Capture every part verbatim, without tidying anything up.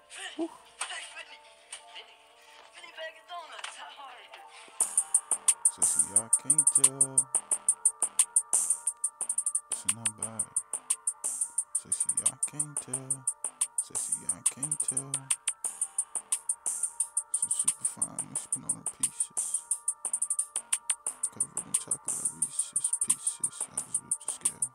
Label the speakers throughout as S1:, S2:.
S1: Woo. So see, y'all can't tell. It's not bad. So see, y'all can't tell. So see, y'all can't tell. She's super fine. Let's put on her pieces. Covered in chocolate Reese's pieces. I just whipped the scale.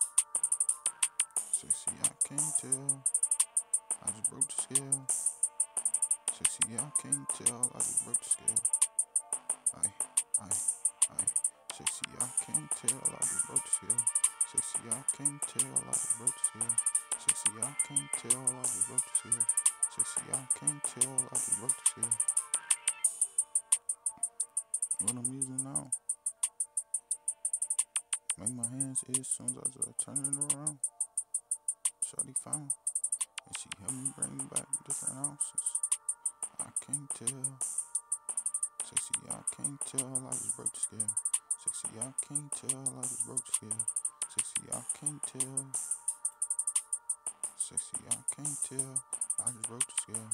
S1: Sexy, I can't tell. I just broke the scale. Sexy, I can't tell. I just broke the scale. I, I, I. Sexy, I can't tell. I just broke the scale. Sexy, I can't tell. I just broke the scale. Sexy, I can't tell. I just broke the scale. Sexy, I can't tell. I just broke the scale. What I'm using now. Make my hands itch as soon as I just turn it around. Shawty found. And she helped me bring back different ounces. I can't tell. Sexy, I can't tell. I just broke the scale. Sexy, I can't tell. I just broke the scale. Sexy, I can't tell. Sexy, I can't tell. I just broke the scale.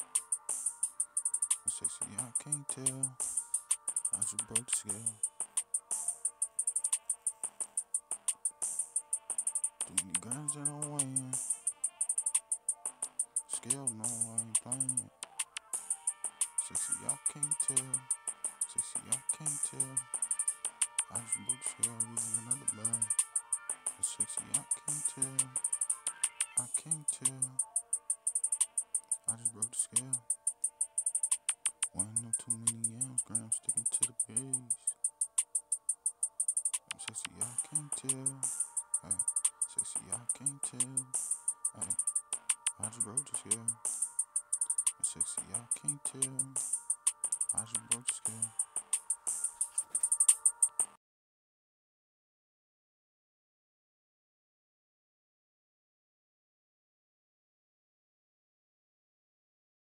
S1: Sexy, I can't tell. I just broke the scale. twenty grams and I'm weighing. Scale, no, I ain't playing. Sexy, I can't tell. Sexy, I can't tell. I just broke the scale using another bag. Sexy, I can't tell. I can't tell. I just broke the scale. One no too many yams, grams sticking to the base. Sexy, I can't tell. Hey, sexy, I can't tell. Hey, I just broke the scale. Sexy, I can't tell. I just broke the scale.